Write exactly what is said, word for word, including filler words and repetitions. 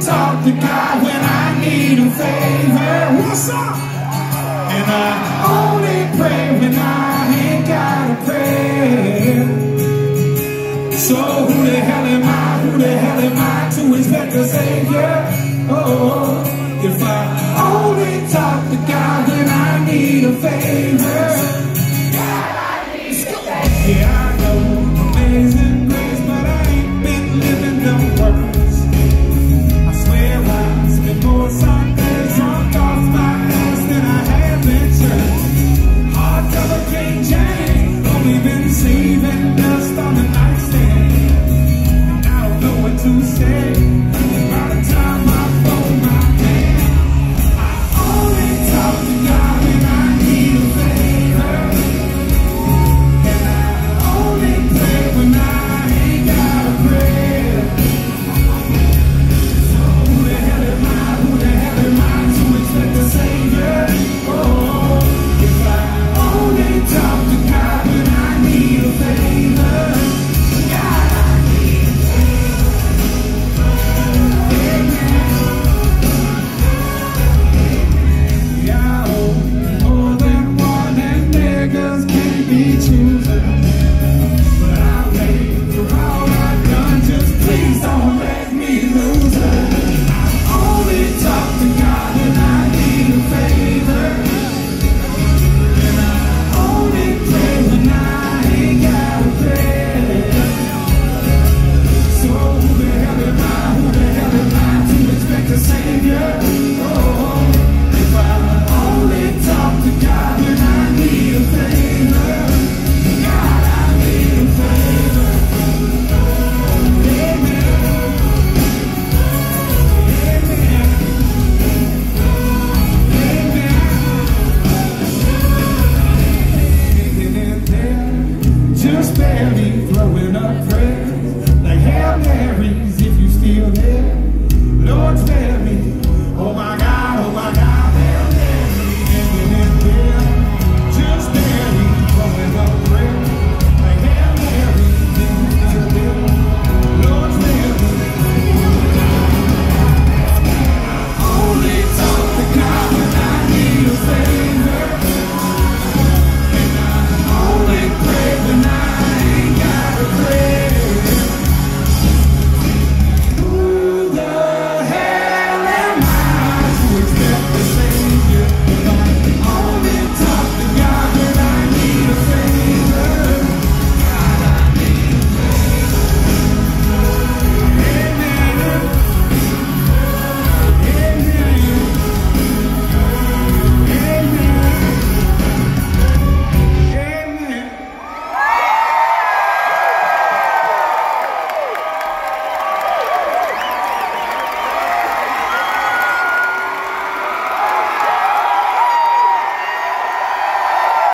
talk to God when I need a favor. What's up? And I only pray when I ain't gotta pray. So who the hell am I? Who the hell am I to expect a savior? Oh, if I only talk to God when I need a favor. God, I need a favor. Yeah.